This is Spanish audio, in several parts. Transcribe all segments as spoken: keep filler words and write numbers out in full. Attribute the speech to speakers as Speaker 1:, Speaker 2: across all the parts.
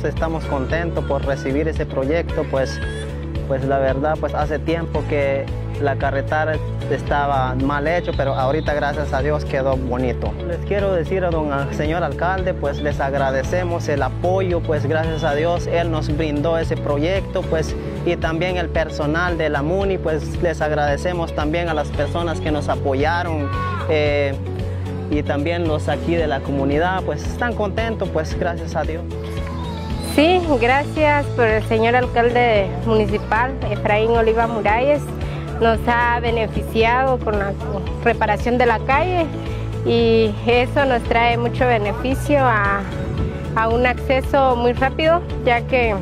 Speaker 1: todos estamos contentos por recibir ese proyecto, pues, pues la verdad, pues hace tiempo que la carretera estaba mal hecho, pero ahorita gracias a Dios quedó bonito. Les quiero decir a don al señor alcalde, pues les agradecemos el apoyo, pues gracias a Dios él nos brindó ese proyecto, pues y también el personal de la MUNI, pues les agradecemos también a las personas que nos apoyaron eh, y también los aquí de la comunidad, pues están contentos, pues gracias a Dios.
Speaker 2: Sí, gracias por el señor alcalde municipal, Efraín Oliva Muralles. Nos ha beneficiado con la reparación de la calle y eso nos trae mucho beneficio a, a un acceso muy rápido, ya que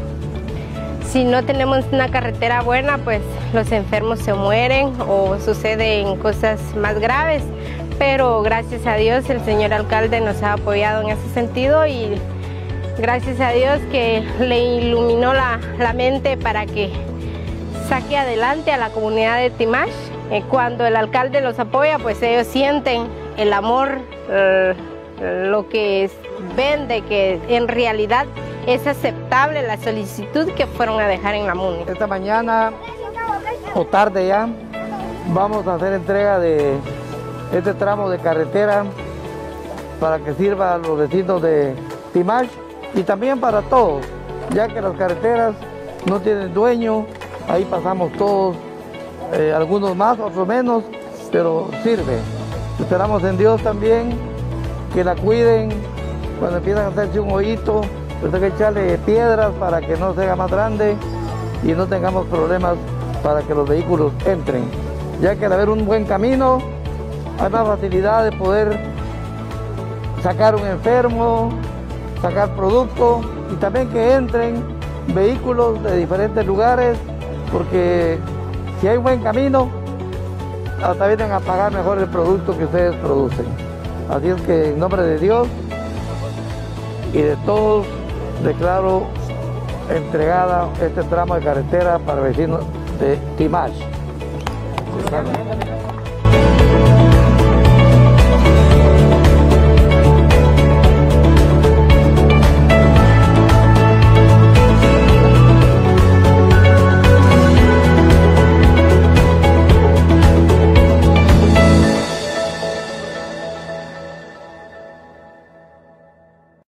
Speaker 2: si no tenemos una carretera buena, pues los enfermos se mueren o suceden cosas más graves, pero gracias a Dios el señor alcalde nos ha apoyado en ese sentido y gracias a Dios que le iluminó la, la mente para que saque adelante a la comunidad de Timash. Eh, cuando el alcalde los apoya, pues ellos sienten el amor, eh, lo que es, ven de que en realidad es aceptable la solicitud que fueron a dejar en la MUNI.
Speaker 3: Esta mañana o tarde ya vamos a hacer entrega de este tramo de carretera para que sirva a los vecinos de Timash y también para todos, ya que las carreteras no tienen dueño. Ahí pasamos todos, eh, algunos más, otros menos, pero sirve. Esperamos en Dios también que la cuiden. Cuando empiezan a hacerse un hoyito, pues hay que echarle piedras para que no se haga más grande y no tengamos problemas para que los vehículos entren. Ya que al haber un buen camino, hay más facilidad de poder sacar un enfermo, sacar producto y también que entren vehículos de diferentes lugares, porque si hay un buen camino, hasta vienen a pagar mejor el producto que ustedes producen. Así es que en nombre de Dios y de todos, declaro entregada este tramo de carretera para vecinos de Timash.